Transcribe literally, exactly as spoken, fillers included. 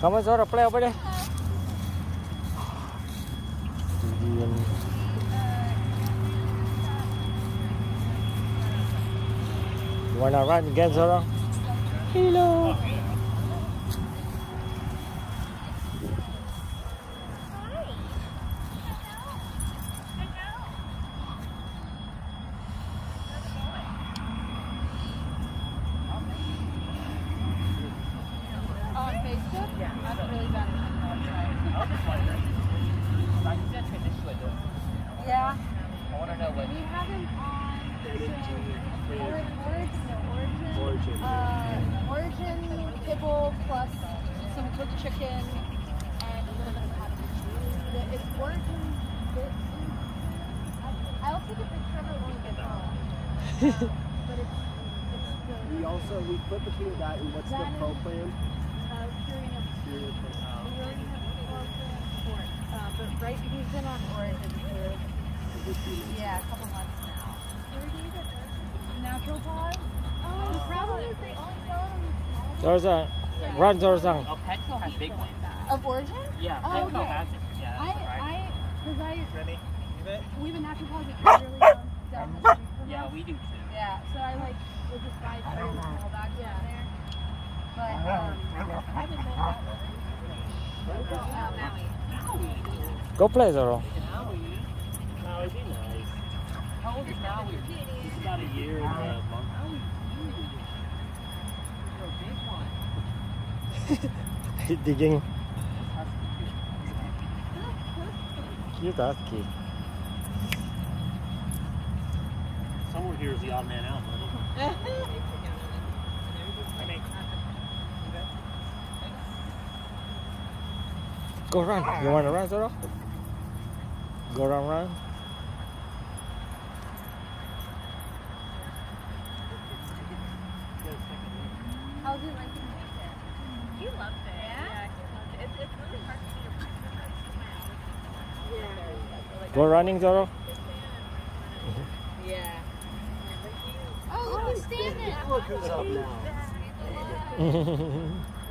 Come on, Zora, play over there. You wanna run again, Zora? Hello. On Facebook? Yeah. That's really bad. Yeah. I want to know what. We have him on so, Origin, Origin, Origin, uh, Origin kibble plus some cooked chicken and a little bit of hot dogs. It's Origin. I'll take a picture of it when we get home. Um, but it's, it's the, we also we put between that and what's the pro plan? Uh, curing of Curing of We already have a pro plan for it. Uh, but right, he's been on Origin for yeah, a couple months now. Natural pause? Oh, the problem is they only sell them. Zorza, run, Zorza. Oh, Petco has big ones. Of Origin? Yeah, Oh, Petco okay. has it. Yeah, I, that's right. I, because I, Ready? we have a natural pause that's really down, down the street from Yeah, us. we do too. Yeah, so I like, we'll just buy three of the small bags down there. But, um, I haven't been that way. Oh, Maui. Go play, Zora. Maui. Maui be nice. How old is Maui? He's about a year and a month. You're a big one. Digging. Cute husky. Somewhere here is the odd man out, buddy. Go run. You wanna run, Zora? Go run, run. How's it like in Mason? He loved it. Yeah, yeah he loved it. It's, it's really hard to see your practice. Go running, Zora. Yeah. Oh, look, he's standing. Look who's up now.